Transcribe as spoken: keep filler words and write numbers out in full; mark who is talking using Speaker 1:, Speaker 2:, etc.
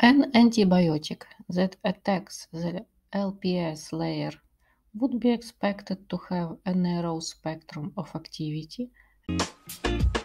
Speaker 1: An antibiotic that attacks the L P S layer would be expected to have a narrow spectrum of activity